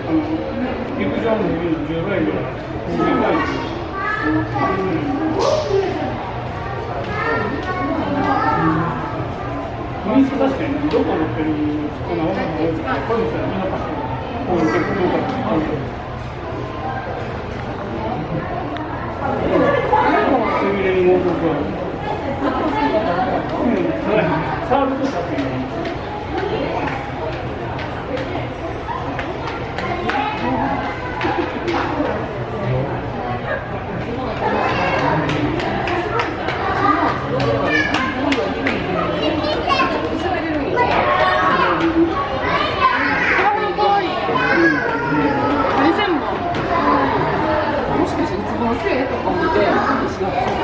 陸上の指の10倍ぐらい。10倍。ミス確かにどこ乗ってるこの女の子これもさみんなパスこういう結構あるけど。背びれにもう僕は。サーブとしたっていう。 もしかしていつものせいとか見て、